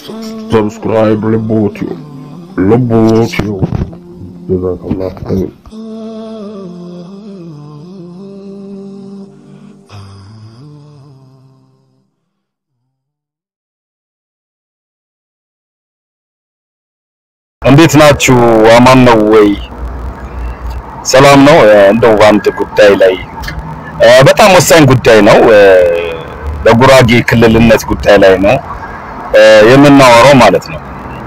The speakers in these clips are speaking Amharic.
subscribe Lebotio. Jazakallah khair. እንዴት ናችሁ? አማን ነው ወይ? ሰላም ነው? እንደው አንድ ጉዳይ ላይ በጣም ወሳኝ ጉዳይ ነው። በጉራጌ ክልልነት ጉዳይ ላይ ነው የምናወራው ማለት ነው።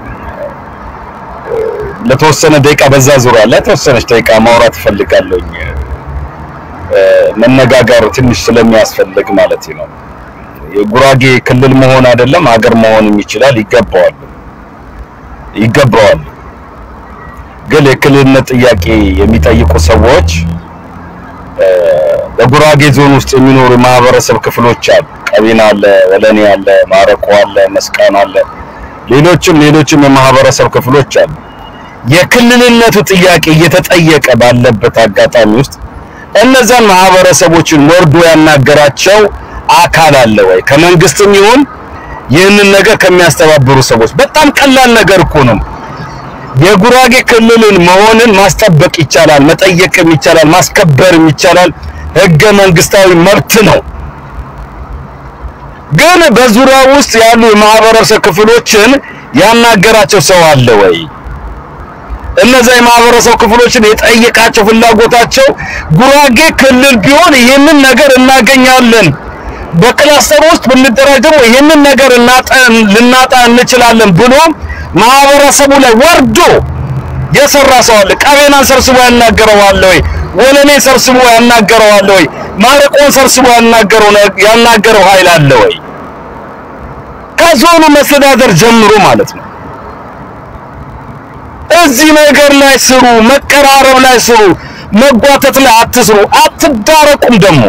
ለተወሰነ ደቂቃ በዛ ዙሪያ ላይ ተወሰነች ደቂቃ ማውራት ፈልጋለሁ። መነጋገር ትንሽ ስለሚያስፈልግ ማለት ነው። የጉራጌ ክልል መሆን አይደለም ሀገር መሆንም ይችላል ይገባዋል። ግን የክልልነት ጥያቄ የሚጠይቁ ሰዎች በጉራጌ ዞን ውስጥ የሚኖሩ ማህበረሰብ ክፍሎች አሉ። ቀቢና አለ፣ ወለኔ አለ፣ ማረቆ አለ፣ መስቃን አለ፣ ሌሎችም የማህበረሰብ ክፍሎች አሉ። የክልልነቱ ጥያቄ እየተጠየቀ ባለበት አጋጣሚ ውስጥ እነዛን ማህበረሰቦችን ወርዶ ያናገራቸው አካል አለ ወይ? ከመንግስትም ይሁን ይህንን ነገር ከሚያስተባብሩ ሰዎች በጣም ቀላል ነገር እኮ ነው። የጉራጌ ክልልን መሆንን ማስጠበቅ ይቻላል፣ መጠየቅም ይቻላል፣ ማስከበርም ይቻላል። ህገ መንግስታዊ መብት ነው። ግን በዙሪያው ውስጥ ያሉ የማህበረሰብ ክፍሎችን ያናገራቸው ሰው አለ ወይ? እነዛ የማህበረሰብ ክፍሎችን የጠየቃቸው ፍላጎታቸው ጉራጌ ክልል ቢሆን ይሄንን ነገር እናገኛለን፣ በክላስተር ውስጥ ብንደራጅ ደግሞ ይሄንን ነገር ልናጣ እንችላለን ብሎ ማህበረሰቡ ላይ ወርዶ የሰራ ሰው አለ? ቀቤናን ሰብስቦ ያናገረው አለ ወይ? ወለኔ ሰብስቦ ያናገረው አለ ወይ? ማረቆን ሰብስቦ ያናገረው ኃይል አለ ወይ? ከዞኑ መስተዳደር ጀምሮ ማለት ነው። እዚህ ነገር ላይ ስሩ፣ መቀራረብ ላይ ስሩ፣ መጓተት ላይ አትስሩ፣ አትዳረቁም። ደግሞ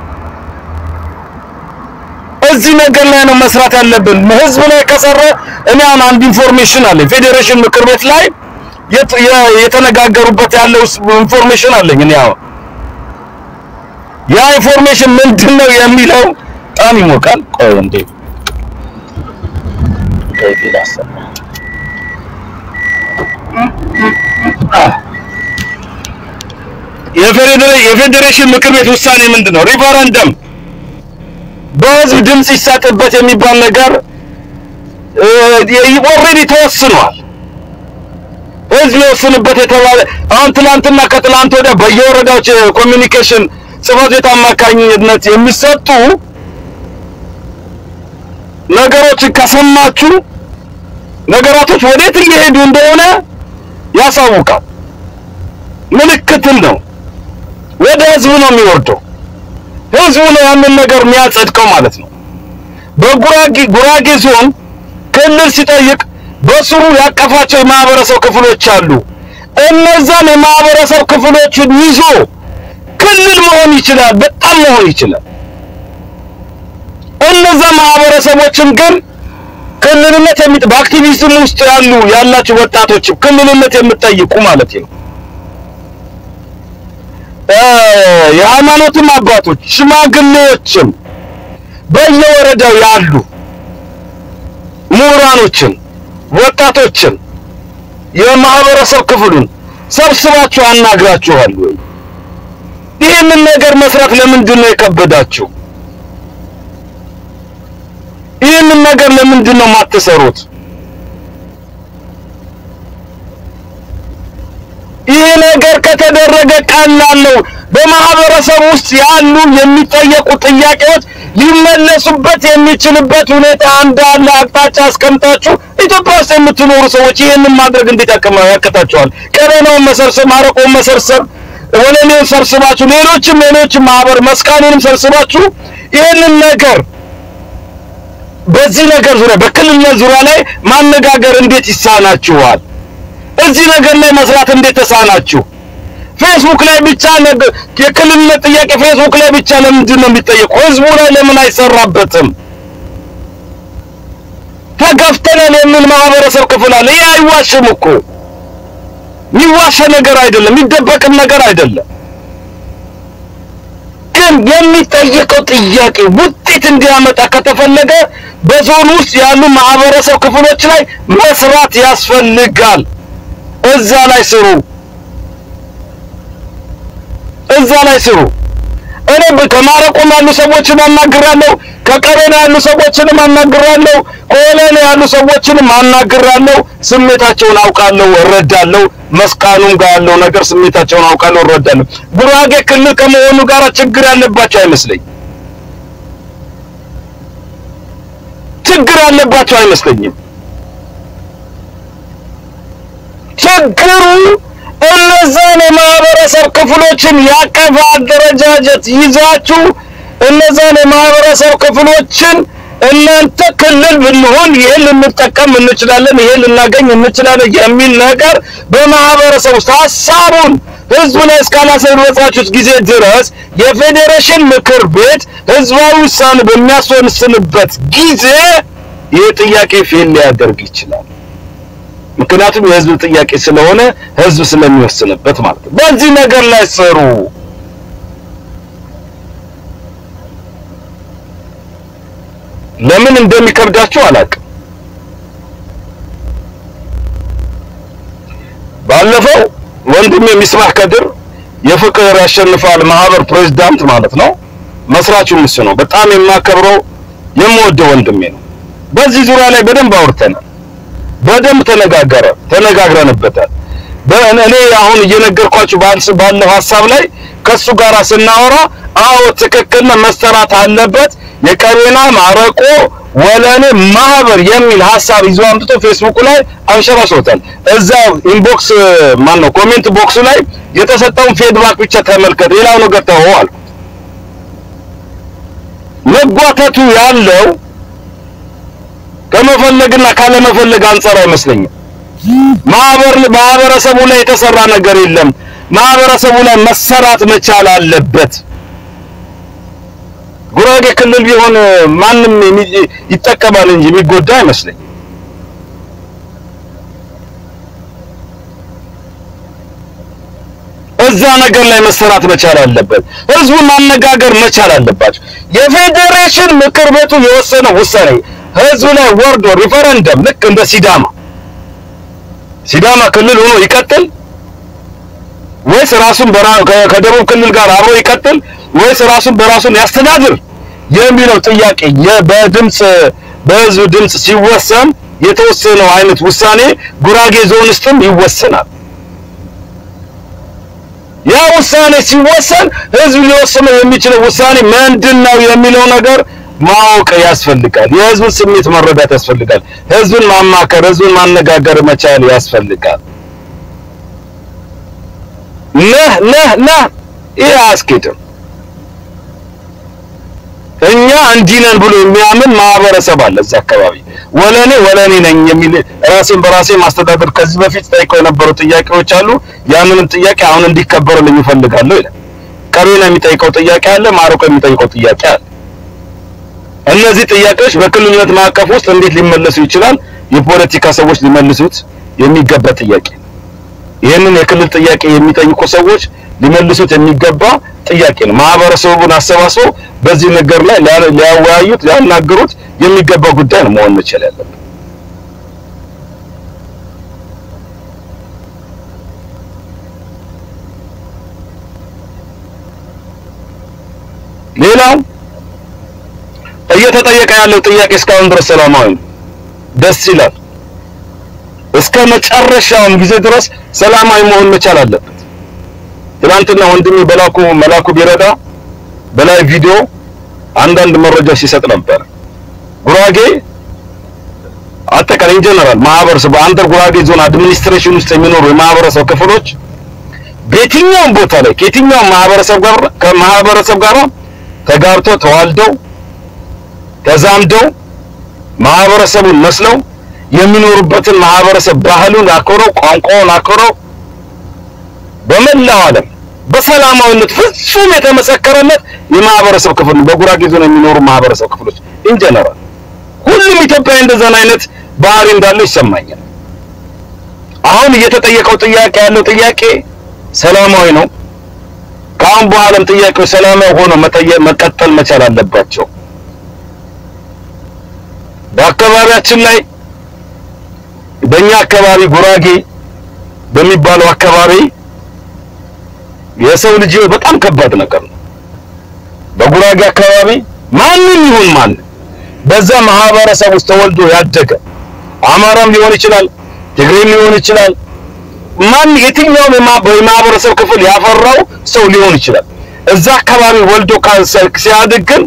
እዚህ ነገር ላይ ነው መስራት ያለብን። ህዝብ ላይ ከሰራ እኔ አንድ ኢንፎርሜሽን አለ ፌዴሬሽን ምክር ቤት ላይ የተነጋገሩበት ያለው ኢንፎርሜሽን አለኝ። እኔ ያ ኢንፎርሜሽን ምንድነው የሚለው በጣም ይሞቃል። ቆይ እንዴ ከይላሰ የፌዴሬሽን ምክር ቤት ውሳኔ ምንድነው? ሪፈረንደም በህዝብ ድምጽ ይሰጥበት የሚባል ነገር ኦሬዲ ተወስኗል። ህዝብ ይወስንበት የተባለ አሁን ትላንትና ከትላንት ወዲያ በየወረዳዎች ኮሚኒኬሽን ጽሕፈት ቤት አማካኝነት የሚሰጡ ነገሮች ከሰማችሁ ነገራቶች ወዴት እየሄዱ እንደሆነ ያሳውቃል። ምልክትም ነው። ወደ ህዝቡ ነው የሚወርደው። ህዝቡ ነው ያንን ነገር የሚያጸድቀው ማለት ነው። በጉራጌ ዞን ክልል ሲጠይቅ በስሩ ያቀፋቸው የማህበረሰብ ክፍሎች አሉ። እነዛን የማህበረሰብ ክፍሎችን ይዞ ክልል መሆን ይችላል፣ በጣም መሆን ይችላል። እነዛ ማህበረሰቦችን ግን ክልልነት በአክቲቪዝም ውስጥ ያላችሁ ወጣቶች ክልልነት የምትጠይቁ ማለት ነው። የሃይማኖትም አባቶች ሽማግሌዎችም በየወረዳው ያሉ ምሁራኖችን ወጣቶችን የማህበረሰብ ክፍሉን ሰብስባችሁ አናግራችኋል ወይ? ይሄንን ነገር መስራት ለምንድን ነው የከበዳችሁ? ይሄንን ነገር ለምንድን ነው ማትሰሩት? ይሄ ነገር ከተደረገ ቀላል ነው። በማህበረሰብ ውስጥ ያሉ የሚጠየቁ ጥያቄዎች ሊመለሱበት የሚችልበት ሁኔታ እንዳለ አቅጣጫ አስቀምጣችሁ ኢትዮጵያ ውስጥ የምትኖሩ ሰዎች ይሄንን ማድረግ እንዴት ያከታችኋል? ቀበናውን መሰብሰብ፣ ማረቆን መሰብሰብ፣ ወለኔን ሰብስባችሁ ሌሎችም ማህበር መስቃኑንም ሰብስባችሁ ይሄንን ነገር በዚህ ነገር ዙሪያ በክልልነት ዙሪያ ላይ ማነጋገር እንዴት ይሳናችኋል? እዚህ ነገር ላይ መስራት እንዴት ተሳናችሁ? ፌስቡክ ላይ ብቻ የክልልነት ጥያቄ ፌስቡክ ላይ ብቻ ለምንድን ነው የሚጠየቀው? ህዝቡ ላይ ለምን አይሰራበትም? ተገፍተናል የሚል ማህበረሰብ ክፍል አለ። ይሄ አይዋሽም እኮ የሚዋሽ ነገር አይደለም፣ የሚደበቅም ነገር አይደለም። ግን የሚጠየቀው ጥያቄ ውጤት ውጤት እንዲያመጣ ከተፈለገ በዞን ውስጥ ያሉ ማህበረሰብ ክፍሎች ላይ መስራት ያስፈልጋል። እዛ ላይ ስሩ። እኔ ከማረቆም ያሉ ሰዎችን አናግራለሁ፣ ከቀበሌ ያሉ ሰዎችን አናግራለሁ፣ ከወለኔ ያሉ ሰዎችን አናግራለሁ። ስሜታቸውን አውቃለሁ፣ እረዳለሁ። መስቃኑም ጋር ያለው ነገር ስሜታቸውን አውቃለሁ፣ እረዳለሁ። ጉራጌ ክልል ከመሆኑ ጋር ችግር ያለባቸው አይመስለኝም። ችግሩ እነዛን የማህበረሰብ ክፍሎችን ያቀፈ አደረጃጀት ይዛችሁ እነዛን የማህበረሰብ ክፍሎችን እናንተ ክልል ብንሆን ይሄን ልንጠቀም እንችላለን፣ ይሄን ልናገኝ እንችላለን የሚል ነገር በማህበረሰብ ውስጥ ሐሳቡን ህዝቡ ላይ እስካላሰረጻችሁት ጊዜ ድረስ የፌዴሬሽን ምክር ቤት ህዝባዊ ውሳኔ በሚያስወስንበት ጊዜ ይሄ ጥያቄ ፌል ሊያደርግ ይችላል። ምክንያቱም የህዝብ ጥያቄ ስለሆነ ህዝብ ስለሚወስንበት ማለት ነው። በዚህ ነገር ላይ ሰሩ። ለምን እንደሚከብዳችሁ አላውቅም። ባለፈው ወንድሜ ሚስማህ ከድር የፍቅር ያሸንፋል ማህበር ፕሬዝዳንት ማለት ነው፣ መስራቹም እሱ ነው። በጣም የማከብረው የምወደው ወንድሜ ነው። በዚህ ዙሪያ ላይ በደንብ አውርተናል፣ በደንብ ተነጋግረንበታል። እኔ አሁን እየነገርኳችሁ ባለው ሐሳብ ላይ ከሱ ጋር ስናወራ አዎ ትክክል መሰራት አለበት የቀቤና ማረቆ ወለኔ ማህበር የሚል ሐሳብ ይዞ አምጥቶ ፌስቡክ ላይ አንሸራሽሮታል። እዛው ኢንቦክስ ማነው ኮሜንት ቦክሱ ላይ የተሰጠውን ፊድባክ ብቻ ተመልከት፣ ሌላው ነገር ተወው። መጓተቱ ያለው ከመፈለግና ካለመፈለግ አንፃር አይመስለኝም። ማህበረሰቡ ላይ የተሰራ ነገር የለም። ማህበረሰቡ ላይ መሰራት መቻል አለበት። ጉራጌ ክልል ቢሆን ማንም ይጠቀማል እንጂ የሚጎዳ አይመስለኝም። እዛ ነገር ላይ መሰራት መቻል አለበት። ህዝቡን ማነጋገር መቻል አለባቸው። የፌዴሬሽን ምክር ቤቱ የወሰነው ውሳኔ ህዝቡ ላይ ወርዶ ሪፈረንደም ልክ እንደ ሲዳማ ክልል ሆኖ ይቀጥል ወይስ ራሱን ከደቡብ ክልል ጋር አብሮ ይቀጥል ወይስ ራሱን በራሱን ያስተዳድር የሚለው ጥያቄ በህዝብ ድምጽ ሲወሰን የተወሰነው አይነት ውሳኔ ጉራጌ ዞን ውስጥም ይወሰናል። ያ ውሳኔ ሲወሰን ህዝብ ሊወስነው የሚችለው ውሳኔ ምንድነው የሚለው ነገር ማወቅ ያስፈልጋል። የህዝብ ስሜት መረዳት ያስፈልጋል። ህዝብን ማማከር፣ ህዝብን ማነጋገር መቻል ያስፈልጋል። ይሄ አስኬድም እኛ እንዲነን ብሎ የሚያምን ማህበረሰብ አለ እዛ አካባቢ። ወለኔ ነኝ የሚል ራሴን በራሴ ማስተዳደር ከዚህ በፊት ጠይቀው የነበሩ ጥያቄዎች አሉ። ያንንም ጥያቄ አሁን እንዲከበርልኝ ይፈልጋለሁ ይላል። ቀቤና የሚጠይቀው ጥያቄ አለ፣ ማረቆ የሚጠይቀው ጥያቄ አለ። እነዚህ ጥያቄዎች በክልልነት ማዕቀፍ ውስጥ እንዴት ሊመለሱ ይችላል? የፖለቲካ ሰዎች ሊመልሱት የሚገባ ጥያቄ። ይሄንን የክልል ጥያቄ የሚጠይቁ ሰዎች ሊመልሱት የሚገባ ጥያቄ ነው። ማህበረሰቡን አሰባስበው በዚህ ነገር ላይ ሊያወያዩት ሊያናገሩት የሚገባ ጉዳይ ነው መሆን መቻል ያለበት። ሌላው እየተጠየቀ ያለው ጥያቄ እስካሁን ድረስ ሰላማዊ ነው፣ ደስ ይላል። እስከ መጨረሻው ጊዜ ድረስ ሰላማዊ መሆን መቻል አለበት። ትናንትና ወንድሜ መላኩ ቢረዳ በላይ ቪዲዮ አንዳንድ መረጃ ሲሰጥ ነበር። ጉራጌ አጠቃላይ ጀነራል ማህበረሰብ አንደር ጉራጌ ዞን አድሚኒስትሬሽን ውስጥ የሚኖሩ የማህበረሰብ ክፍሎች በየትኛውም ቦታ ላይ ከየትኛውም ማህበረሰብ ጋር ተጋርተው ተዋልደው ተዛምደው ማህበረሰቡን መስለው የሚኖሩበትን ማህበረሰብ ባህሉን አክብረው ቋንቋውን አክብረው በመላው ዓለም በሰላማዊነት ፍጹም የተመሰከረለት የማህበረሰብ ክፍል በጉራጌ ዞን የሚኖሩ ማህበረሰብ ክፍሎች ኢንጀነራል ሁሉም ኢትዮጵያዊ እንደዛን አይነት ባህሪ እንዳለው ይሰማኛል። አሁን እየተጠየቀው ጥያቄ ያለው ጥያቄ ሰላማዊ ነው። ከአሁን በኋላም ጥያቄው ሰላማዊ ሆኖ መቀጠል መቻል አለባቸው። በአካባቢያችን ላይ በእኛ አካባቢ ጉራጌ በሚባለው አካባቢ የሰው ልጅ በጣም ከባድ ነገር ነው። በጉራጌ አካባቢ ማንም ይሁን ማን በዛ ማህበረሰብ ውስጥ ተወልዶ ያደገ አማራም ሊሆን ይችላል፣ ትግሬም ሊሆን ይችላል፣ ማን የትኛውም የማህበረሰብ ክፍል ያፈራው ሰው ሊሆን ይችላል። እዛ አካባቢ ወልዶ ሲያድግ ግን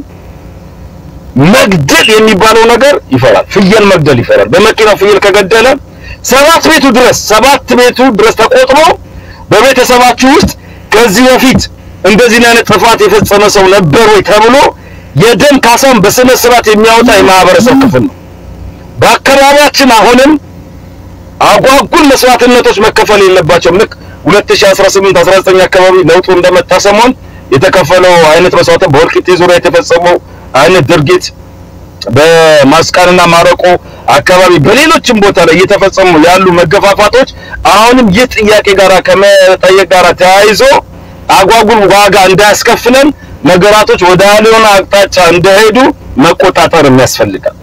መግደል የሚባለው ነገር ይፈራል። ፍየል መግደል ይፈራል። በመኪናው ፍየል ከገደለ ሰባት ቤቱ ድረስ ተቆጥሮ በቤተሰባችሁ ውስጥ ከዚህ በፊት እንደዚህ አይነት ጥፋት የፈጸመ ሰው ነበር ወይ ተብሎ የደም ካሳን በስነ ስርዓት የሚያወጣ የማህበረሰብ ክፍል ነው። በአካባቢያችን አሁንም አጓጉል መስዋዕትነቶች መከፈል የለባቸውም። ልክ 2018 19 አካባቢ ለውጡ እንደመጣ ሰሞን የተከፈለው አይነት መስዋዕት በወልቂጤ ዙሪያ የተፈጸመው አይነት ድርጊት በማስቃንና ማረቆ አካባቢ በሌሎችም ቦታ ላይ እየተፈጸሙ ያሉ መገፋፋቶች አሁንም የጥያቄ ጋራ ከመጠየቅ ጋራ ተያይዞ አጓጉል ዋጋ እንዳያስከፍለን ነገራቶች ወደ አልሆነ አቅጣጫ እንደሄዱ መቆጣጠር ያስፈልጋል።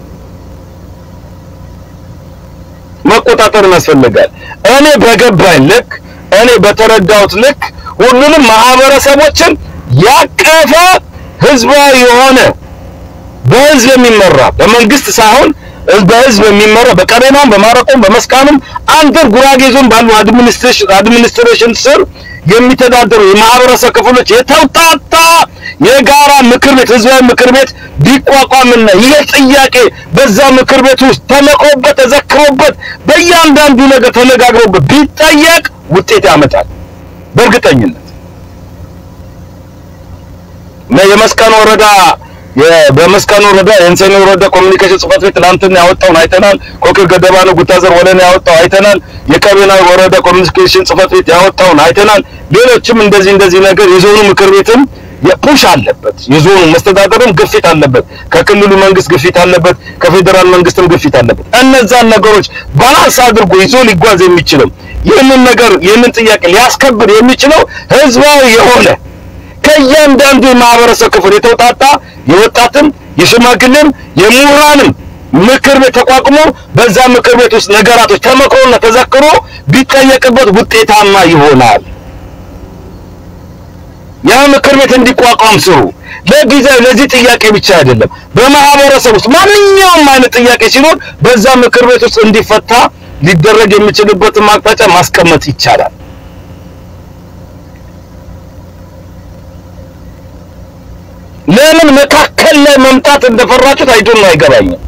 እኔ በገባኝ ልክ እኔ በተረዳሁት ልክ ሁሉንም ማህበረሰቦችን ያቀፈ ህዝባዊ የሆነ በህዝብ የሚመራ በመንግስት ሳይሆን በህዝብ የሚመራ በቀበሌውም በማረቆም በመስቃንም አንደር ጉራጌ ዞን ባሉ አድሚኒስትሬሽን ስር የሚተዳደሩ የማህበረሰብ ክፍሎች የተውጣጣ የጋራ ምክር ቤት ህዝባዊ ምክር ቤት ቢቋቋምና ይሄ ጥያቄ በዛ ምክር ቤት ውስጥ ተመቆበት ተዘክሮበት በእያንዳንዱ ነገር ተነጋግሮበት ቢጠየቅ ውጤት ያመጣል በእርግጠኝነት። የመስቃን ወረዳ የእንሰኔ ወረዳ ኮሙኒኬሽን ጽሕፈት ቤት ትናንትና ያወጣውን አይተናል። ኮከብ ገደባነው ጉታዘር ወለኔ ያወጣው አይተናል። የቀቤና ወረዳ ኮሙኒኬሽን ጽሕፈት ቤት ያወጣውን አይተናል። ሌሎችም እንደዚህ ነገር የዞኑ ምክር ቤትም የፑሽ አለበት፣ የዞኑ መስተዳደርም ግፊት አለበት፣ ከክልሉ መንግስት ግፊት አለበት፣ ከፌደራል መንግስትም ግፊት አለበት። እነዛን ነገሮች ባላንስ አድርጎ ይዞ ሊጓዝ የሚችለው ይህንን ጥያቄ ሊያስከብር የሚችለው ህዝባዊ የሆነ ከእያንዳንዱ የማህበረሰብ ክፍል የተውጣጣ የወጣትም የሽማግሌም የምሁራንም ምክር ቤት ተቋቁሞ በዛ ምክር ቤት ውስጥ ነገራቶች ተመክሮና ተዘክሮ ቢጠየቅበት ውጤታማ ይሆናል። ያ ምክር ቤት እንዲቋቋም ስሩ። ለጊዜው ለዚህ ጥያቄ ብቻ አይደለም፣ በማህበረሰብ ውስጥ ማንኛውም አይነት ጥያቄ ሲኖር በዛ ምክር ቤት ውስጥ እንዲፈታ ሊደረግ የሚችልበትን አቅጣጫ ማስቀመጥ ይቻላል። ለምን መካከል ላይ መምጣት እንደፈራችሁት አይገባኝም።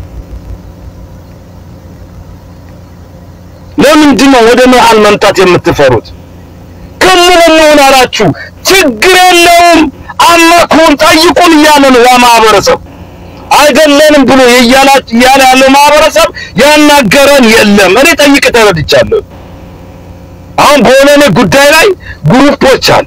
ለምንድነው ወደ መሃል መምጣት የምትፈሩት? ክልል ሆነ አላችሁ ችግር የለውም አማክሩን ጠይቁን እያለ ነው ያ ማህበረሰብ። አይደለንም ብሎ እያለ ያለው ማህበረሰብ ያናገረን የለም። እኔ ጠይቄ ተረድቻለሁ። አሁን በሆነ ጉዳይ ላይ ግሩፖች አሉ።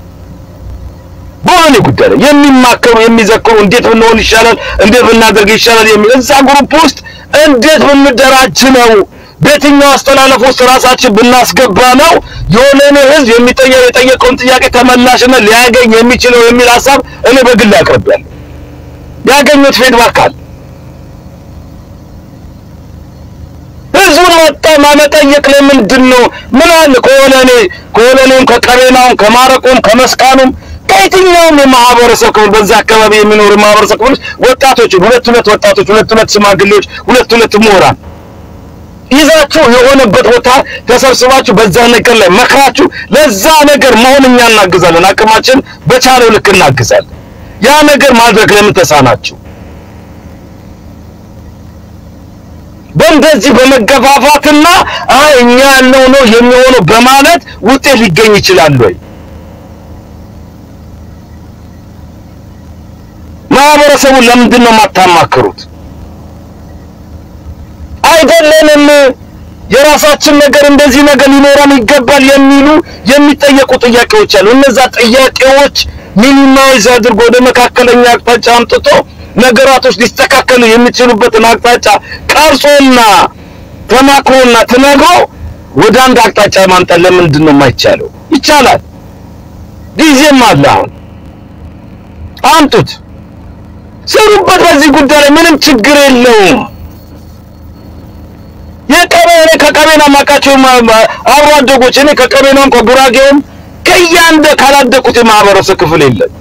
በሆነ ጉዳይ ላይ የሚማከሩ የሚዘክሩ እንዴት ብንሆን ይሻላል፣ እንዴት ብናደርግ ይሻላል የሚል እዛ ግሩፕ ውስጥ እንዴት ብንደራጅ ነው በየትኛው አስተላለፍ ውስጥ ራሳችን ብናስገባ ነው የሆነ ህዝብ የጠየቀውን ጥያቄ ተመላሽና ሊያገኝ የሚችለው የሚል ሐሳብ እኔ በግል አቅርቤያለሁ። ያገኙት ፊድባክ አለ። ህዝቡን መጠየቅ ለምንድን ነው? ምን አለ ከወለኔም ከቀቤናውም ከማረቆም ከመስቃኑም ከየትኛውም የማህበረሰብ ክፍል በዛ አካባቢ የሚኖሩ የማህበረሰብ ክፍሎች ወጣቶች ሁለት ወጣቶች ሁለት ሽማግሌዎች ሁለት ምሁራን ይዛችሁ የሆነበት ቦታ ተሰብስባችሁ በዛ ነገር ላይ መክራችሁ ለዛ ነገር መሆንኛ እናግዛለን። አቅማችን በቻለው ልክ እናግዛለን። ያ ነገር ማድረግ ለምን ተሳናችሁ? በእንደዚህ በመገፋፋትና እኛ ያለው ነው የሚሆነው በማለት ውጤት ሊገኝ ይችላል ወይ? ማህበረሰቡን ለምንድን ነው የማታማክሩት? አይደለንም የራሳችን ነገር እንደዚህ ነገር ሊኖረን ይገባል የሚጠየቁ ጥያቄዎች አሉ። እነዛ ጥያቄዎች ሚኒማይዝ አድርጎ ወደ መካከለኛ አቅጣጫ አምጥቶ ነገራቶች ሊስተካከሉ የሚችሉበትን አቅጣጫ ቀርጾና ተማክሮና ተነግሮ ወደ አንድ አቅጣጫ ማምጣት ለምንድን ነው የማይቻለው? ይቻላል። ጊዜም አለ። አሁን አምጡት። ስሩበት በዚህ ጉዳይ ላይ ምንም ችግር የለውም የቀበሌ ከቀበሌና ማቃቸው አብሮ አደጎች እኔ ከቀበሌውም ከጉራጌውም ከያንደ ካላደቁት ማህበረሰብ ክፍል የለም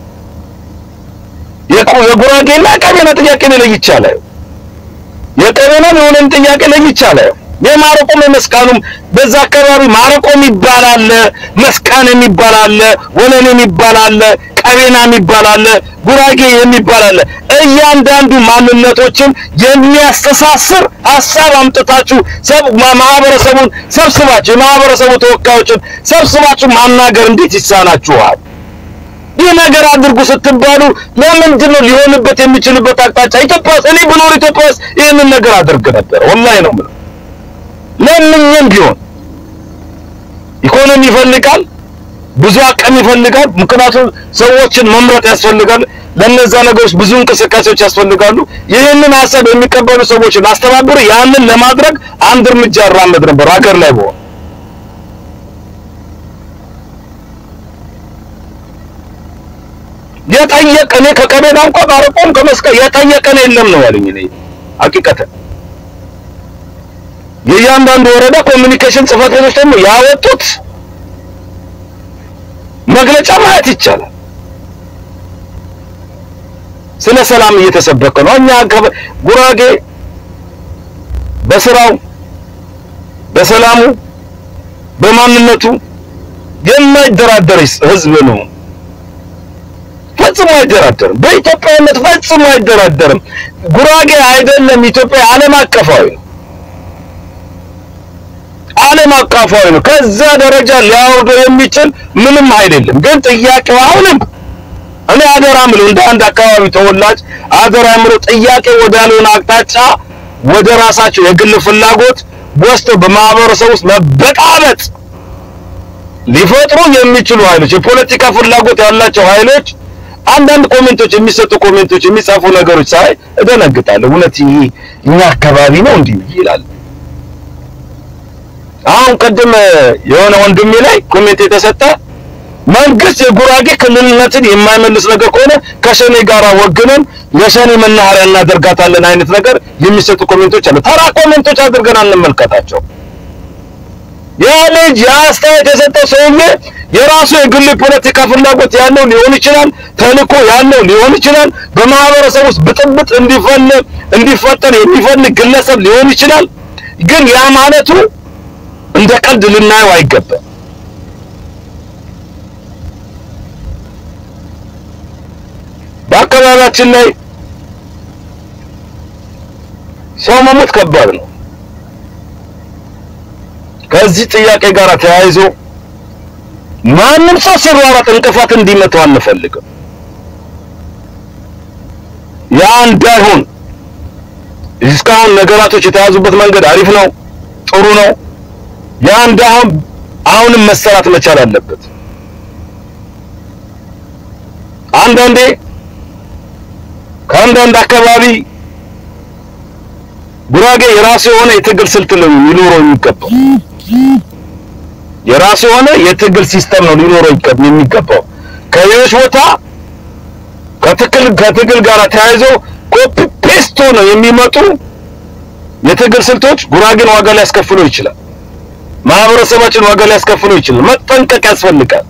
የጉራጌና ቀበሌና ጥያቄ ላይ ይቻላል የቀበሌና የሆነን ጥያቄ ላይ ይቻላል የማረቆም መስካኑም በዛ አካባቢ ማረቆም ይባላል መስካንም ይባላል ወለኔም ይባላል ቀበሌናም ይባላል ጉራጌ የሚባላል እያንዳንዱ ማንነቶችን የሚያስተሳስር ሐሳብ አምጥታችሁ ማህበረሰቡን ሰብስባችሁ ማህበረሰቡ ተወካዮችን ሰብስባችሁ ማናገር እንዴት ይሳናችኋል ይህ ነገር አድርጉ ስትባሉ ለምንድን ነው ሊሆንበት የሚችልበት አቅጣጫ ኢትዮጵያ እኔ ብኖር ኢትዮጵያ ይሄንን ነገር አድርግ ነበር ወላሂ ነው ለምንም ቢሆን ኢኮኖሚ ይፈልጋል ብዙ አቅም ይፈልጋል ምክንያቱም ሰዎችን መምረጥ ያስፈልጋል ለነዛ ነገሮች ብዙ እንቅስቃሴዎች ያስፈልጋሉ ይሄንን ሐሳብ የሚቀበሉ ሰዎችን አስተባብሩ ያንን ለማድረግ አንድ እርምጃ አራመድ ነበር ሀገር ላይ ነው የጠየቀኔ ከቀበሌና እንኳን ማረቆም ከመስከ የጠየቀኔ የለም ነው ያለኝ እኔ ሐቂቀተ የያንዳንዱ ወረዳ ኮሙኒኬሽን ጽፈት ቤቶች ደግሞ ያወጡት መግለጫ ማለት ይቻላል ስለ ሰላም እየተሰበከ ነው እኛ ጉራጌ በስራው በሰላሙ በማንነቱ የማይደራደር ህዝብ ነው ፈጽሞ አይደራደርም በኢትዮጵያነት ፈጽሞ አይደራደርም ጉራጌ አይደለም ኢትዮጵያ ዓለም አቀፋዊ ነው ከዛ ደረጃ ሊያወርደው የሚችል ምንም አይደለም ግን ጥያቄው አሁንም እኔ አደራምሉ እንደ አንድ አካባቢ ተወላጅ አደራምሉ ጥያቄ ወዳለውን አቅጣጫ ወደ ራሳቸው የግል ፍላጎት ወስደው በማህበረሰብ ውስጥ መበቃበጥ ሊፈጥሩ የሚችሉ ኃይሎች የፖለቲካ ፍላጎት ያላቸው ኃይሎች አንዳንድ ኮሜንቶች የሚሰጡ ኮሜንቶች የሚጻፉ ነገሮች ሳይ እደነግጣለሁ እውነት እኛ አካባቢ ነው እንዲህ ይላል አሁን ቀደም የሆነ ወንድሜ ላይ ኮሜንት የተሰጠ መንግስት የጉራጌ ክልልነትን የማይመልስ ነገር ከሆነ ከሸኔ ጋር ወግነን የሸኔ መናኸሪያ እናደርጋታለን አይነት ነገር የሚሰጡ ኮሜንቶች አሉ ተራ ኮሜንቶች አድርገን አንመልከታቸው ያለጅ ያስተያየት የሰጠው ሰውዬ የራሱ የግል ፖለቲካ ፍላጎት ያለው ሊሆን ይችላል ተልኮ ያለው ሊሆን ይችላል በማህበረሰብ ውስጥ ብጥብጥ እንዲፈጠር የሚፈልግ ግለሰብ ሊሆን ይችላል ግን ያ ማለቱ እንደ ቀልድ ልናየው አይገባም በአካባቢያችን ላይ ሰው መሞት ከባድ ነው ከዚህ ጥያቄ ጋር ተያይዞ ማንም ሰው ሲሯሯጥ እንቅፋት እንዲመታው አንፈልግም ያ እንዳይሆን እስካሁን ነገራቶች የተያዙበት መንገድ አሪፍ ነው ጥሩ ነው ያ እንዳይሆን አሁንም መሰራት መቻል አለበት አንዳንዴ ከአንዳንድ አካባቢ ጉራጌ የራሱ የሆነ የትግል ስልት ነው ሊኖረው የሚገባው የራሱ የሆነ የትግል ሲስተም ነው ሊኖረው የሚገባው ከሌሎች ቦታ ከትግል ጋር ተያይዞ ኮፒ ፔስት ነው የሚመጡ የትግል ስልቶች ጉራጌን ዋጋ ሊያስከፍሉ ይችላል ማህበረሰባችን ዋጋ ሊያስከፍሉ ይችላል መጠንቀቅ ያስፈልጋል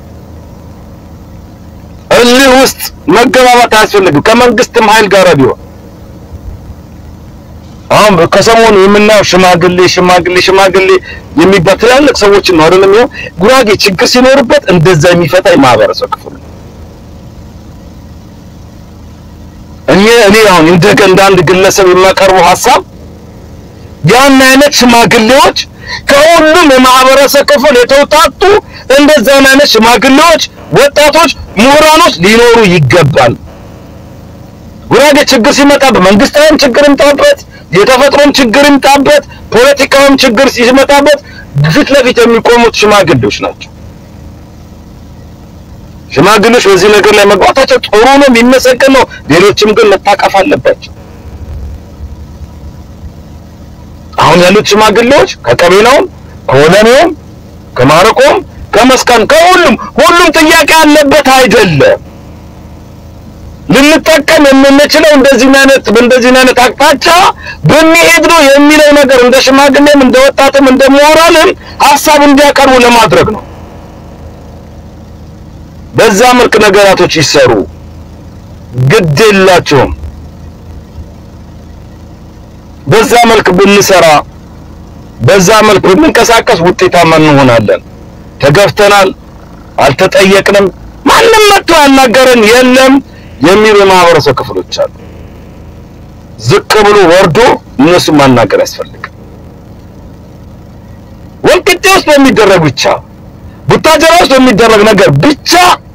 እልህ ውስጥ መገባባት ያስፈልጋል ከመንግስትም ኃይል ጋር ቢሆን አሁን ከሰሞኑ የምናየው ሽማግሌ የሚባትላልቅ ሰዎች ነው አይደለም ይሄ ጉራጌ ችግር ሲኖርበት እንደዛ የሚፈታ የማህበረሰብ ክፍል እኔ አሁን እንደ አንድ ግለሰብ የማቀርበው ሐሳብ ያን አይነት ሽማግሌዎች ከሁሉም የማህበረሰብ ክፍል የተውጣጡ እንደዛ አይነት ሽማግሌዎች ወጣቶች ምሁራኖች ሊኖሩ ይገባል ጉራጌ ችግር ሲመጣ በመንግስታዊም ችግር እንጣበት የተፈጥሮም ችግር እንጣበት ፖለቲካውም ችግር ሲመጣበት ፊት ለፊት የሚቆሙት ሽማግሌዎች ናቸው ሽማግሌዎች በዚህ ነገር ላይ መግባታቸው ጥሩ ነው የሚመሰገን ነው ሌሎችም ግን መታቀፍ አለባቸው አሁን ያሉት ሽማግሌዎች ከቀበሌውም ከወለኔውም ከማረቆም ከመስካን ከሁሉም ጥያቄ ያለበት አይደለም ልንጠቀም የምንችለው እንደዚህ አይነት አቅጣጫ በሚሄድ ነው የሚለው ነገር እንደ ሽማግሌም እንደ ወጣትም እንደ ምሁራንም ሐሳብ እንዲያቀርቡ ለማድረግ ነው። በዛ መልክ ነገራቶች ይሰሩ ግድ የላቸውም። በዛ መልክ ብንሰራ በዛ መልክ ብንንቀሳቀስ ውጤታማ እንሆናለን። ተገፍተናል፣ አልተጠየቅንም፣ ማንም መጥቶ ያናገረን የለም የሚሉ የማህበረሰብ ክፍሎች አሉ። ዝቅ ብሎ ወርዶ እነሱ ማናገር ያስፈልጋል። ወልቂጤ ውስጥ በሚደረግ ብቻ ቡታጀራ ውስጥ በሚደረግ ነገር ብቻ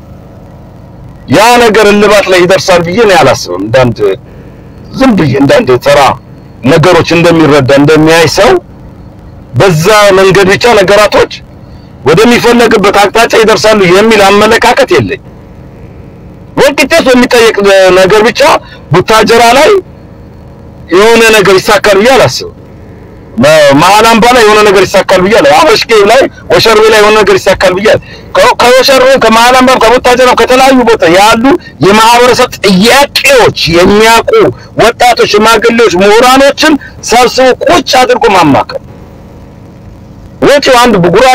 ያ ነገር እልባት ላይ ይደርሳል ብዬ ነው ያላስብም። ዝም ብዬ እንዳንድ ተራ ነገሮች እንደሚረዳ እንደሚያይ ሰው በዛ መንገድ ብቻ ነገራቶች ወደሚፈለግበት አቅጣጫ ይደርሳሉ የሚል አመለካከት የለኝ። ወልቂጤ ውስጥ በሚጠየቅ ነገር ብቻ ቡታጀራ ላይ የሆነ ነገር ይሳካል ብዬ አላስብም። መሀል አምባ ላይ የሆነ ነገር ይሳካል ብዬ አላስብም። አበሽጌ ላይ ወሸርቤ ላይ የሆነ ነገር ይሳካል ብዬ ከወሸርቤ ከመሀል አምባ ከቡታጀራ ከተለያዩ ቦታ ያሉ የማህበረሰብ ጥያቄዎች የሚያውቁ ወጣቶች፣ ሽማግሌዎች፣ ምሁራኖችን ሰብስቦ ቁጭ አድርጎ ማማከር ወጪው አንድ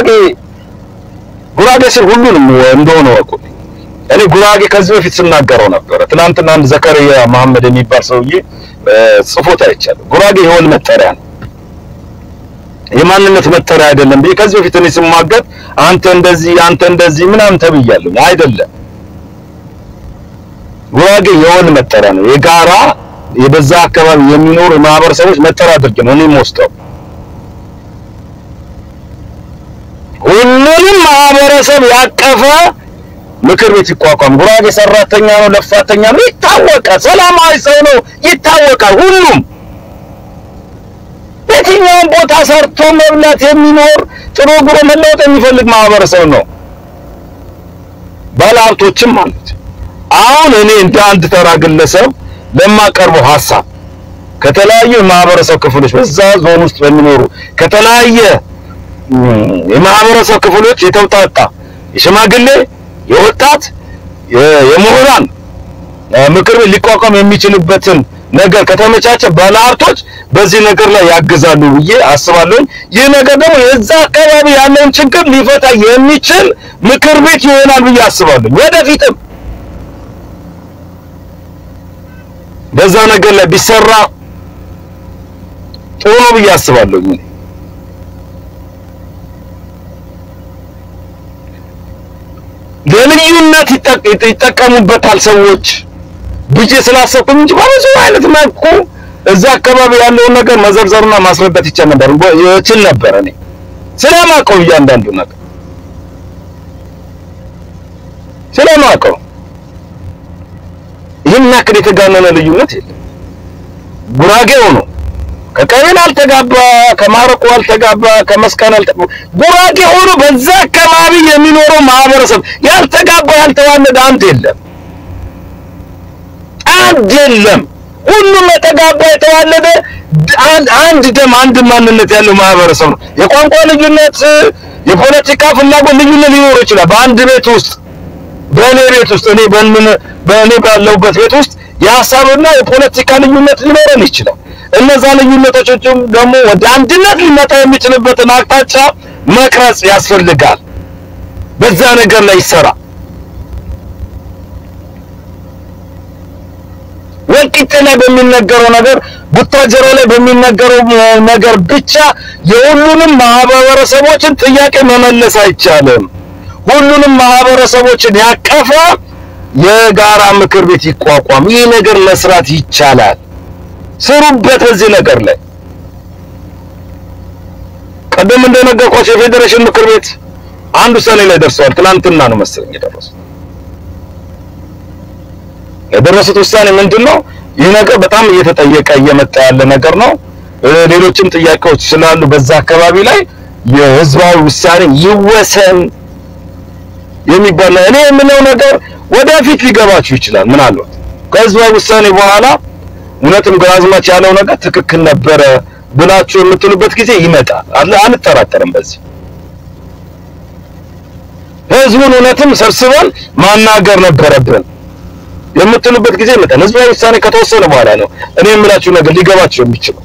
ጉራጌ ስር ሁሉንም እንደሆነ ወቁ። እኔ ጉራጌ ከዚህ በፊት ስናገረው ነበር። ትናንትና አንድ ዘከሪያ መሐመድ የሚባል ሰውዬ ጽፎት አይቻለሁ። ጉራጌ የሆነ መጠሪያ ነው፣ የማንነት መጠሪያ አይደለም። ከዚህ በፊት እኔ ስማገት አንተ እንደዚህ ምናምን ተብያለሁ። አይደለም፣ ጉራጌ የሆነ መጠሪያ ነው። የጋራ የበዛ አካባቢ የሚኖሩ ማህበረሰቦች መጠሪያ አድርጌ ነው እኔ የምወስደው። ሁሉንም ማህበረሰብ ያቀፈ ምክር ቤት ይቋቋም። ጉራጌ ሰራተኛ ነው፣ ለፋተኛ ነው ይታወቃል። ሰላማዊ ሰው ነው ይታወቃል። ሁሉም የትኛውም ቦታ ሰርቶ መብላት የሚኖር ጥሩ ግሮ መለወጥ የሚፈልግ ማህበረሰብ ነው። ባለሀብቶችም ማለት አሁን እኔ እንደ አንድ ተራ ግለሰብ ለማቀርበው ሐሳብ ከተለያዩ ማህበረሰብ ክፍሎች በዛ ዞን ውስጥ በሚኖሩ ከተለያየ የማህበረሰብ ክፍሎች የተውጣጣ የሽማግሌ የወጣት የምሁራን ምክር ቤት ሊቋቋም የሚችልበትን ነገር ከተመቻቸ ባለሀብቶች በዚህ ነገር ላይ ያግዛሉ ብዬ አስባለሁ። ይህ ነገር ደግሞ የዛ አካባቢ ያለውን ችግር ሊፈታ የሚችል ምክር ቤት ይሆናል ብዬ አስባለሁ። ወደፊትም በዛ ነገር ላይ ቢሰራ ጥሩ ነው ብዬ አስባለሁ። ለልዩነት ይጠቀሙበታል ሰዎች ብዬ ስላሰብኩኝ እንጂ በብዙ አይነት መልኩ እዛ አካባቢ ያለው ነገር መዘርዘርና ማስረዳት ይችል ነበር። እኔ ስለማውቀው እያንዳንዱ ነገር ስለማውቀው ይህን ያክል የተጋነነ ልዩነት የለም። ጉራጌው ነው ከቀበሌ አልተጋባ፣ ከማረቆ አልተጋባ፣ ከመስካን አልተጋባ፣ ጉራጌ ሆኖ በዛ አካባቢ የሚኖረው ማህበረሰብ ያልተጋባ ያልተዋለደ አንድ የለም። ሁሉም የተጋባ የተዋለደ አንድ ደም አንድ ማንነት ያለው ማህበረሰብ ነው። የቋንቋ ልዩነት፣ የፖለቲካ ፍላጎት ልዩነት ሊኖር ይችላል በአንድ ቤት ውስጥ። በእኔ ቤት ውስጥ በእኔ ባለሁበት ቤት ውስጥ የሐሳብና የፖለቲካ ልዩነት ሊኖረን ይችላል። እነዛ ልዩነቶችም ደግሞ ወደ አንድነት ሊመጣ የሚችልበትን አቅጣጫ መቅረጽ ያስፈልጋል። በዛ ነገር ላይ ይሰራ። ወልቂጤ ላይ በሚነገረው ነገር፣ ቡታጀራ ላይ በሚነገረው ነገር ብቻ የሁሉንም ማህበረሰቦችን ጥያቄ መመለስ አይቻልም። ሁሉንም ማህበረሰቦችን ያቀፈ የጋራ ምክር ቤት ይቋቋም። ይህ ነገር መስራት ይቻላል። ስሩበት። በዚህ ነገር ላይ ቀደም እንደነገርኳችሁ የፌዴሬሽን ምክር ቤት አንድ ውሳኔ ላይ ደርሷል። ትናንትና ነው መሰለኝ የደረሱት ውሳኔ ምንድነው? ይህ ነገር በጣም እየተጠየቀ እየመጣ ያለ ነገር ነው። ሌሎችም ጥያቄዎች ስላሉ በዛ አካባቢ ላይ የህዝባዊ ውሳኔ ይወሰን የሚባል እኔ የምለው ነገር ወደፊት ሊገባችሁ ይችላል። ምናልባት ከህዝባዊ ውሳኔ በኋላ እውነትም ግራዝማች ያለው ነገር ትክክል ነበረ ብላችሁ የምትሉበት ጊዜ ይመጣል። አንጠራጠርም። በዚህ ህዝቡን እውነትም ሰብስበን ማናገር ነበረብን። የምትሉበት ጊዜ መጣ ህዝባዊ ውሳኔ ከተወሰነ በኋላ ነው እኔ የምላችሁ ነገር ሊገባችሁ የሚችለው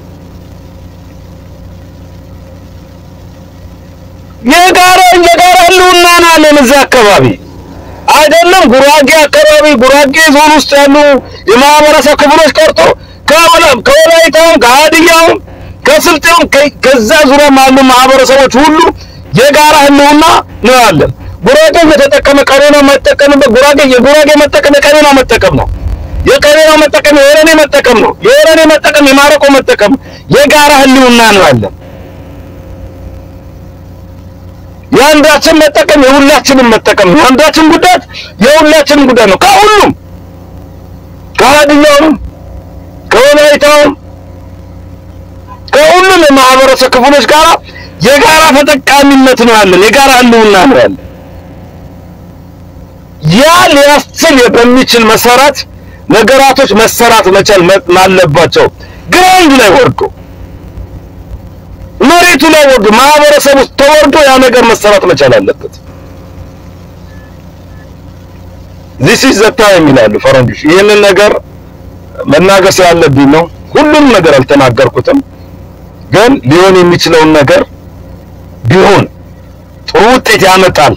የጋራ ህልውና አለን እዛ አካባቢ አይደለም ጉራጌ አካባቢ ጉራጌ ዞን ውስጥ ያሉ የማህበረሰብ ክፍሎች ቀርቶ ከወላይታውም ከሀዲያውም ከስልጤውም ከዛ ዙሪያ ያሉ ማህበረሰቦች ሁሉ የጋራ ህልውና ነው ያለን ጉራጌ የተጠቀመ ቀሬና መጠቀምበት ጉራጌ የጉራጌ መጠቀም የቀሬና መጠቀም ነው የቀሬና መጠቀም የወረኔ መጠቀም ነው የወረኔ መጠቀም የማረቆ መጠቀም የጋራ ህልውና ነው ያለን ያንዳችን መጠቀም የሁላችንም መጠቀም ነው ያንዳችን ጉዳት የሁላችንም ጉዳት ነው ከሁሉም ከሀዲያውም ከወላይታውም ከሁሉም የማህበረሰብ ክፍሎች ጋር የጋራ ተጠቃሚነት ነው ያለን የጋራ ህልውና ነው ያለን ያ ሊያስችል በሚችል መሰረት ነገራቶች መሰራት መቻል ማለባቸው ግራውንድ ላይ ወርዶ መሬቱ ላይ ወርዶ ማህበረሰቡ ተወርዶ ያ ነገር መሰራት መቻል አለበት this is the time ይላሉ ፈረንጆች ይሄንን ነገር መናገር ያለብኝ ነው ሁሉም ነገር አልተናገርኩትም ግን ሊሆን የሚችለው ነገር ቢሆን ጥሩ ውጤት ያመጣል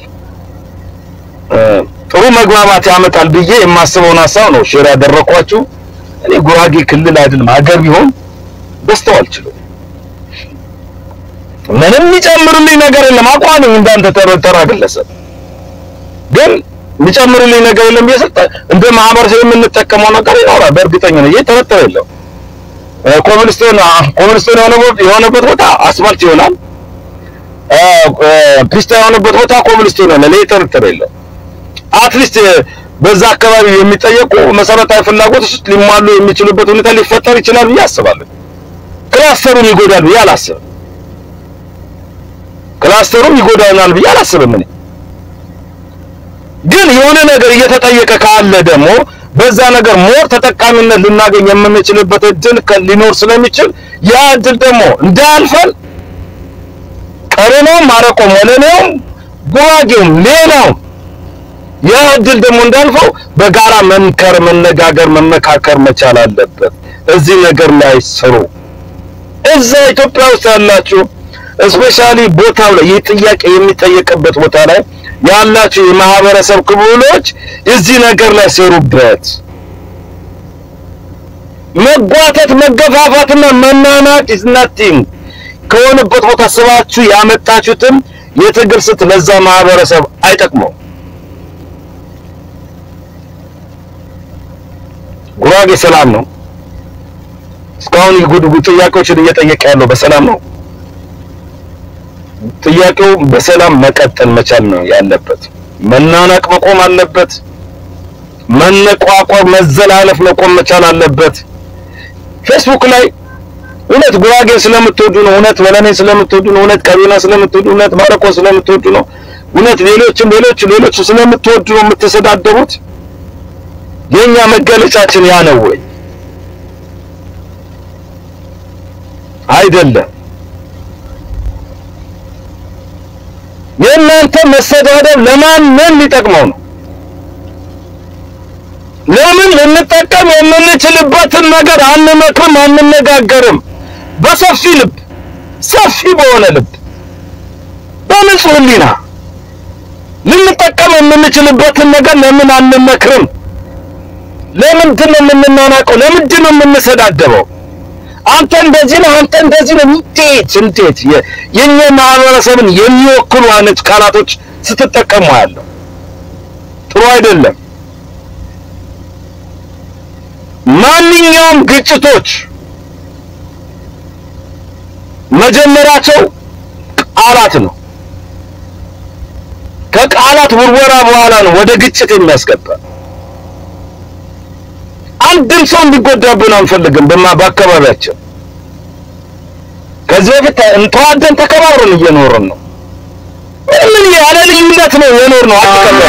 ጥሩ መግባባት ያመጣል ብዬ የማስበውን ሐሳብ ነው ሼር ያደረኳችሁ እኔ ጉራጌ ክልል አይደለም ሀገር ቢሆን ደስተው አልችልም ምንም የሚጨምርልኝ ነገር የለም አቋም እንዳንተ ተረተራ ግለሰብ ግን የሚጨምርልኝ ነገር የለም ይሰጣ እንደ ማህበረሰብ የምንጠቀመው ነገር ይኖራል በእርግጠኛ ነኝ የተረተረ የለም ኮብልስቶን የሆነበት ቦታ አስፋልት ይሆናል ፒስታ የሆነበት ቦታ ኮብልስቶን ነው ለየተረተረ የለም አትሊስት በዛ አካባቢ የሚጠየቁ መሰረታዊ ፍላጎቶች ሊሟሉ የሚችሉበት ሁኔታ ሊፈጠር ይችላል ብዬ አስባለሁ ክላስተሩን ይጎዳል ብዬ አላስብም ክላስተሩን ይጎዳናል ብዬ አላስብም እኔ ግን የሆነ ነገር እየተጠየቀ ካለ ደግሞ በዛ ነገር ሞር ተጠቃሚነት ልናገኝ የምንችልበት እድል ሊኖር ስለሚችል ያ እድል ደግሞ እንዳልፈል ቀረነው ማረቆ ወለኔው ጉራጌው ሌላው ያ እድል ደግሞ እንዳልፈው በጋራ መምከር መነጋገር መመካከር መቻል አለበት እዚህ ነገር ላይ ስሩ እዛ ኢትዮጵያ ውስጥ ያላችሁ እስፔሻሊ ቦታው ላይ የጥያቄ የሚጠየቅበት ቦታ ላይ ያላችሁ የማህበረሰብ ክፍሎች እዚህ ነገር ላይ ሰሩበት መጓተት መገፋፋትና መናናቅ is nothing ከሆነበት ቦታ ስባችሁ ያመጣችሁትም የትግል ስት ለዛ ማህበረሰብ አይጠቅመው ጉራጌ ሰላም ነው እስካሁን ይጉዱ ጥያቄዎችን እየጠየቀ ያለው በሰላም ነው ጥያቄው በሰላም መቀጠል መቻል ነው ያለበት መናናቅ መቆም አለበት መነቋቋር መዘላለፍ መቆም መቻል አለበት ፌስቡክ ላይ እውነት ጉራጌ ስለምትወዱ ነው እውነት ወለኔ ስለምትወዱ ነው እውነት ቀሪና ስለምትወዱ እውነት ማረቆ ስለምትወዱ ነው እውነት ሌሎች ስለምትወዱ ነው የምትሰዳደቡት የኛ መገለጫችን ያ ነው ወይ አይደለም የእናንተ መሰዳደብ ለማን ምን ሊጠቅመው ነው ለምን ልንጠቀም የምንችልበትን ነገር አንመክርም አንነጋገርም በሰፊ ልብ ሰፊ በሆነ ልብ በንጹህ ህሊና ልንጠቀም የምንችልበትን ነገር ለምን አንመክርም ለምንድን ነው የምንናናቀው ለምንድን ነው የምንሰዳደበው አንተ እንደዚህ ነው አንተ እንደዚህ ነው እንዴት የኛ ማህበረሰብን የሚወክሉ አይነት ቃላቶች ስትጠቀሙ ያለው ጥሩ አይደለም ማንኛውም ግጭቶች መጀመሪያቸው ቃላት ነው ከቃላት ውርወራ በኋላ ነው ወደ ግጭት የሚያስገባ አንድም ሰው እንዲጎዳብን አንፈልግም በአካባቢያችን ከዚህ በፊት እንተዋደን ተከባብረን እየኖርን ነው ምን ያለ ልዩነት ነው የኖርነው አትከበረ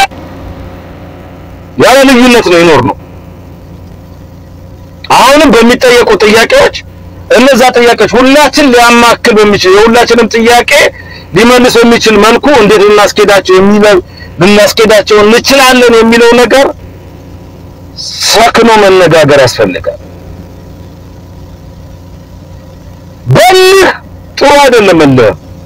ያለ ልዩነት ነው የኖርነው አሁንም በሚጠየቁ ጥያቄዎች እነዛ ጥያቄዎች ሁላችን ሊያማክል በሚችል የሁላችንም ጥያቄ ሊመልስ በሚችል መልኩ እንዴት ልናስኬዳቸው እንችላለን የሚለው ነገር ሰክኖ መነጋገር ያስፈልጋል። በልህ ጥሩ አይደለም እንደ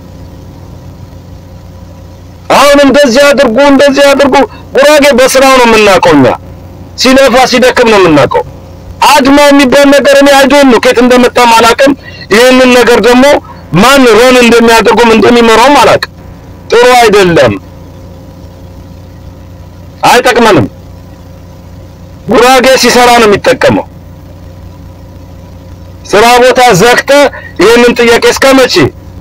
አሁን እንደዚህ አድርጉ ጉራጌ በስራው ነው የምናቀውኛ ሲለፋ ሲደክም ነው የምናቀው አድማ የሚባል ነገር እኔ አይዶን ነው ከት እንደመጣ ማላቀም ይሄንን ነገር ደግሞ ማን ሮን እንደሚያደርጉም እንደሚመራው ማላቅ ጥሩ አይደለም አይጠቅመንም ጉራጌ ሲሰራ ነው የሚጠቀመው ስራ ቦታ ዘክተ ይሄንን ጥያቄ እስከመቼ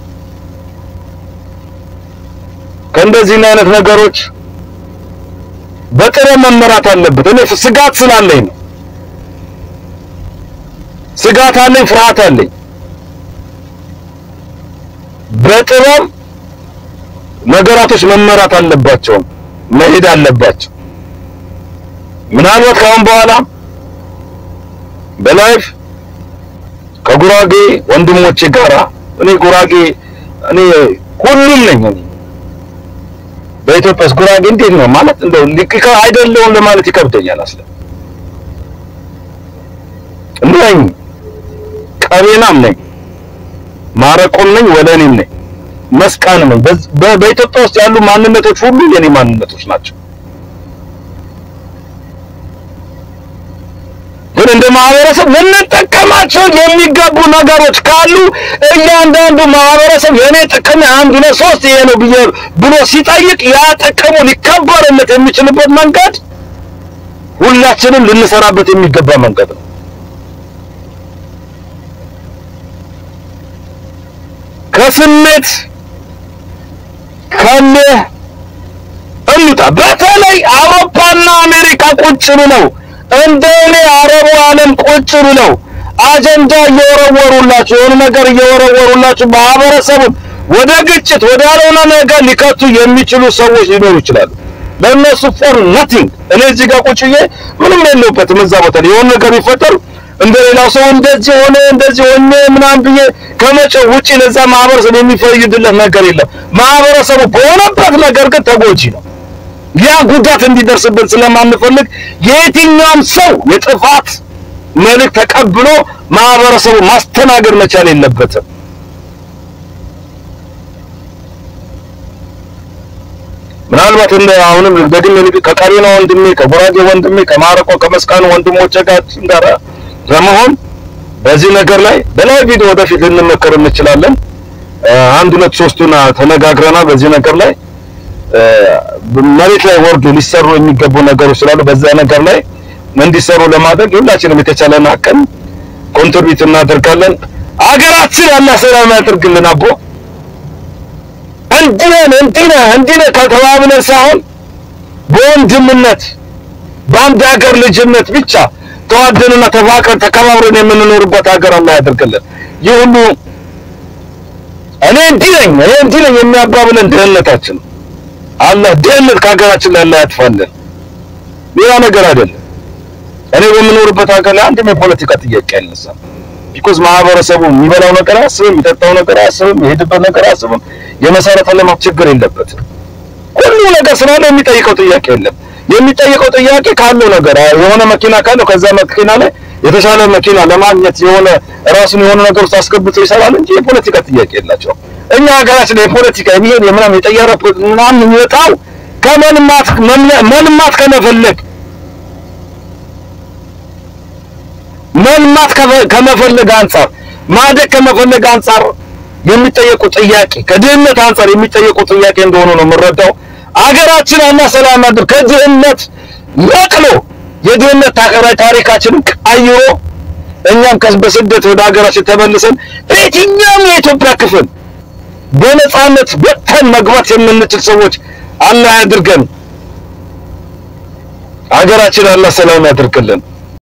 ከእንደዚህ አይነት ነገሮች በጥረ መመራት አለበት እኔ ስጋት ስላለኝ ነው ስጋት አለኝ ፍርሃት አለኝ በጥረም ነገራቶች መመራት አለባቸው መሄድ አለባቸው ምናልባት ካሁን በኋላ በላይፍ ከጉራጌ ወንድሞቼ ጋራ እኔ ጉራጌ እኔ ሁሉም ነኝ በኢትዮጵያ ጉራጌ እንዴት ነው ማለት እንደው ልክካ አይደለም ለማለት ይከብደኛል አስለ ነኝ ቀቤናም ነኝ ማረቆም ነኝ ወለኔም ነኝ መስቃንም ነኝ በኢትዮጵያ ውስጥ ያሉ ማንነቶች ሁሉ የኔ ማንነቶች ናቸው ግን እንደ ማህበረሰብ ልንጠቀማቸው የሚገቡ ነገሮች ካሉ እያንዳንዱ ማህበረሰብ የኔ ጥቅም አንድ ነው 3 ይሄ ነው ብሎ ሲጠይቅ ያ ጥቅሙ ሊከበርለት የሚችልበት መንገድ ሁላችንም ልንሰራበት የሚገባ መንገድ ነው ከስሜት ካለ እንውጣ በተለይ አውሮፓና አሜሪካ ቁጭ ብለው እንደኔ አረቡ ዓለም ቁጭ ብለው አጀንዳ እየወረወሩላችሁ የሆነ ነገር እየወረወሩላችሁ ማህበረሰቡን ወደ ግጭት ወደ አለና ነገር ሊከቱ የሚችሉ ሰዎች ሊኖሩ ይችላሉ ለነሱ for nothing እኔ እዚህ ጋር ቁጭዬ ምንም የለውበትም እዛ ቦታ የሆነ ነገር ይፈጠር እንደሌላው ሰው እንደዚህ ሆነ ምናምን ብዬ ከመጨው ውጪ ለዛ ማህበረሰብ የሚፈይድለት ነገር የለም ማህበረሰቡ በሆነበት ነገር ግን ተጎጂ ነው ያ ጉዳት እንዲደርስበት ስለማንፈልግ የትኛውም ሰው የጥፋት መልክ ተቀብሎ ማህበረሰቡ ማስተናገድ መቻል የለበትም ምናልባት እንደ አሁንም ደግሜ ከቀሪና ወንድሜ ከጉራጌ ወንድሜ ከማረቆ ከመስቃኑ ወንድሞቼ ጋር እንደራ ለመሆን በዚህ ነገር ላይ በላይ ቪዲዮ ወደፊት ልንመከር እንችላለን 1 2 3ና ተነጋግረናል በዚህ ነገር ላይ መሬት ላይ ወርዶ ሊሰሩ የሚገቡ ነገሮች ስላሉ በዛ ነገር ላይ እንዲሰሩ ለማድረግ ሁላችንም የተቻለና አቀን ኮንትሪቢዩት እናደርጋለን አገራችን ያላ ሰላም ያድርግልን አቦ እንዲነ ከተባብለን ሳይሆን በወንድምነት በአንድ ሀገር ልጅነት ብቻ ተዋደንና ተፋቅረን ተከባብረን የምንኖርበት ሀገር አላህ ያድርግልን ይሁሉ እኔ እንዲነኝ የሚያባብለን ድህነታችን አላህ ድህነት ከሀገራችን ላይ አላህ ያጥፋልን ሌላ ነገር አይደለም እኔ በምኖርበት ሀገር ላይ አንድም የፖለቲካ ጥያቄ አይነሳም because ማህበረሰቡ የሚበላው ነገር አያስብም የሚጠጣው ነገር አያስብም የሄድበት ነገር አያስብም የመሰረተ ልማት ችግር የለበትም ሁሉ ነገር ስላለ የሚጠይቀው ጥያቄ የለም የሚጠይቀው ጥያቄ ካለው ነገር የሆነ መኪና ካለው ከዛ መኪና ላይ የተሻለ መኪና ለማግኘት የሆነ ራሱን የሆነ ነገር ውስጥ አስገብቶ ይሰራል እንጂ የፖለቲካ ጥያቄ የላቸው እኛ ሀገራችን የፖለቲካ የሚሄድ የምናም የጠያረበት ምናምን የሚወጣው መልማት ከመፈለግ አንፃር ማደግ ከመፈለግ አንፃር የሚጠየቁ ጥያቄ ከድህነት አንፃር የሚጠየቁ ጥያቄ እንደሆነ ነው የምረዳው አገራችን አላህ ሰላም ያድርግ ከድህነት ነቅሎ የድህነት ታሪካችንን ቀይሮ እኛም በስደት ወደ ሀገራችን ተመልሰን በየትኛውም የኢትዮጵያ ክፍል በነፃነት ወጥተን መግባት የምንችል ሰዎች አላህ ያድርገን ሀገራችን አላህ ሰላም ያድርግልን